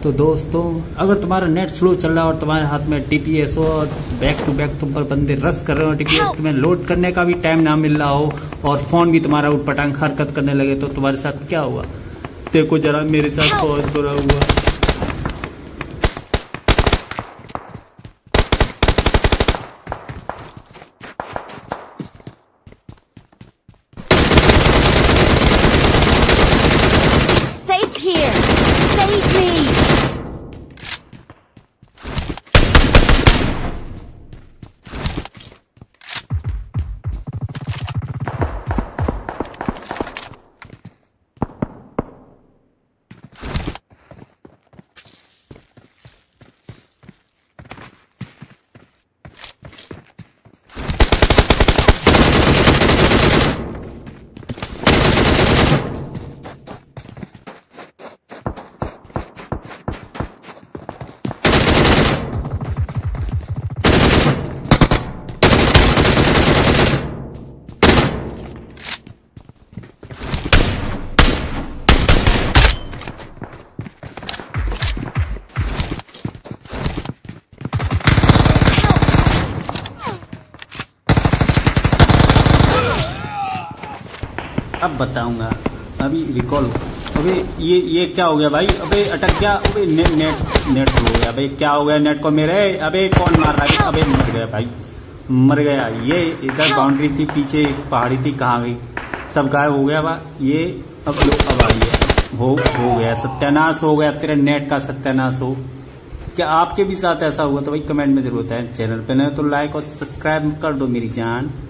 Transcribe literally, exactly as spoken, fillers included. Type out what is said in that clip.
तो दोस्तों अगर तुम्हारा नेट स्लो चल रहा है और तुम्हारे हाथ में टीपीएस हो और बैक टू बैक तुम पर बंदे रश कर रहे हो, टीपीएस तुम्हें लोड करने का भी टाइम ना मिल रहा हो और फोन भी तुम्हारा उटपटांग हरकत करने लगे तो तुम्हारे साथ क्या हुआ? देखो जरा मेरे साथ बहुत बुरा हुआ। अब बताऊंगा, अभी रिकॉल। अबे ये ये क्या हो गया भाई? अबे अटक गया। अबे नेट नेट नेट हो गया। अबे क्या हो गया नेट को मेरे? अबे कौन मार रहा है? अबे मर गया भाई, मर गया। ये इधर बाउंड्री थी, पीछे पहाड़ी थी, कहाँ गई? सब गायब हो गया बा ये। अब लो अब आई है, हो हो गया, सत्यानाश हो गया। तेरे नेट का सत्यानाश हो। क्या आपके भी साथ ऐसा हुआ तो भाई कमेंट में जरूर बताएं। चैनल पे नए तो लाइक और सब्सक्राइब कर दो मेरी जान।